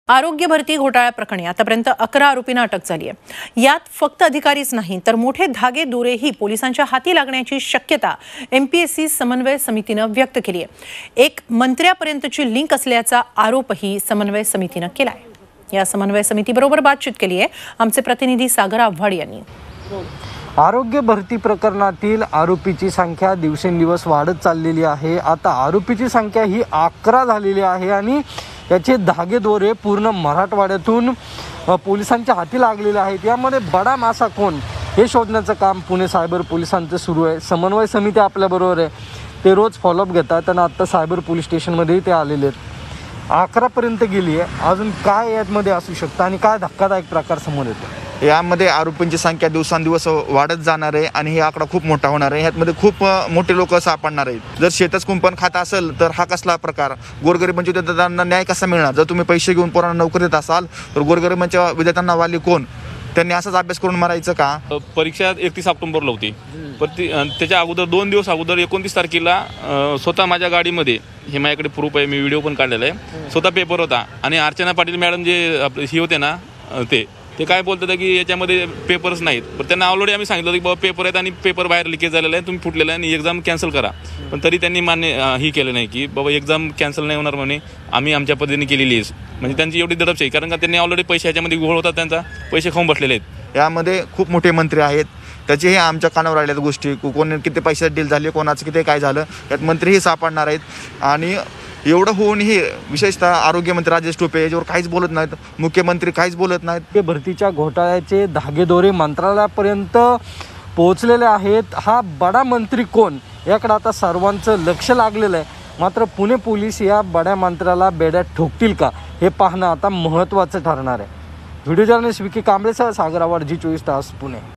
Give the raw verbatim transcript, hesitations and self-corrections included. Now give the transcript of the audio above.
आरोग्य भरती घोटाळ्या प्रकरणी आतापर्यंत अकरा आरोपींना अटक झाली आहे। यात फक्त अधिकारीच नाही तर मोठे धागे दोरेही पोलिसांच्या हाती लागण्याची शक्यता एमपीएससी समन्वय समितीनं व्यक्त केली आहे। एक मंत्र्यापर्यंतची लिंक असल्याचा आरोपही समन्वय समितीनं केला आहे। या समन्वय समितीबरोबर बातचीत केली आहे आमचे प्रतिनिधी सागर आव्हाड यांनी। आरोग्य भरती प्रकरणातील आरोपीची संख्या दिवसेंदिवस वाढत चाललेली आहे। आता आरोपीची संख्या ही अकरा झालेली आहे आणि याचे धागेदोरे पूर्ण मराठवाड्यातून पोलिसांच्या हाती लागलेले आहेत। यामध्ये बडा मासा कोण हे शोधण्याचं काम पुणे सायबर पोलिसांचं सुरू आहे। समन्वय समिती आपल्याबरोबर आहे, ते रोज फॉलोअप घेतात आणि आता सायबर पोलीस स्टेशनमध्ये ते आलेले आहेत। अकरा पर्यंत गेली आहे, अजून काय यामध्ये असू शकतं आणि काय धक्कादायक प्रकार समोर येतो? यामध्ये आरोपींची संख्या दिवसांदिवस वाढत जाणार आहे आणि हे आकडा खूप मोठा होणार आहे। यामध्ये खूप मोठे लोक सापडणार आहेत। जर शेतच कुंपण खातं असेल तर हा कसला प्रकार? गोरगरिबांच्या विद्यार्थ्यांना न्याय कसा मिळणार? जर तुम्ही पैसे घेऊन पोरांना नोकरी देत असाल तर गोरगरिबांच्या विद्यार्थ्यांना वाली कोण? त्यांनी असाच अभ्यास करून मारायचं का? परीक्षा एकतीस ऑक्टोबरला होती, पण ती त्याच्या अगोदर दोन दिवस अगोदर एकोणतीस तारखेला स्वतः माझ्या गाडीमध्ये, हे माझ्याकडे प्रूफ आहे, मी व्हिडिओ पण काढलेला आहे, स्वतः पेपर होता आणि अर्चना पाटील मॅडम जे आपले ही होते ना, ते ते काय बोलतात की याच्यामध्ये पेपर्स नाहीत, पण त्यांना ऑलरेडी आम्ही सांगितलं की बाबा पेपर आहेत आणि पेपर बाहेर लिकेज झालेला आहे, तुम्ही फुटलेला आहे आणि एक्झाम कॅन्सल करा। पण तरी त्यांनी मान्य ही केलं नाही की बाबा एक्झाम कॅन्सल नाही होणार म्हणे, आम्ही आमच्या पद्धतीने केलेली आहे। म्हणजे त्यांची एवढी दडपशाही, कारण का त्यांनी ऑलरेडी पैसे ह्याच्यामध्ये घोळ होता, त्यांचा पैसे खाऊन बसलेले आहेत। यामध्ये खूप मोठे मंत्री आहेत, त्याचेही आमच्या कानावर आलेल्या गोष्टी, कोण किती पैसे डील झाले, कोणाचं किती काय झालं, यात मंत्रीही सापडणार आहेत। आणि एवढं होऊनही विशेषतः आरोग्यमंत्री राजेश टोपे याच्यावर काहीच बोलत नाहीत, मुख्यमंत्री काहीच बोलत नाहीत। ते भरतीच्या घोटाळ्याचे धागेदोरे मंत्रालयापर्यंत पोहोचलेले आहेत। हा बडा मंत्री कोण याकडे आता सर्वांचं लक्ष लागलेलं आहे। मात्र पुणे पोलीस या बड्या मंत्र्याला बेड्यात ठोकतील का हे पाहणं आता महत्त्वाचं ठरणार आहे। व्हिडिओ जर्नलिस्ट विकी कांबळेसह सागर आव्हाड, जी चोवीस तास, पुणे।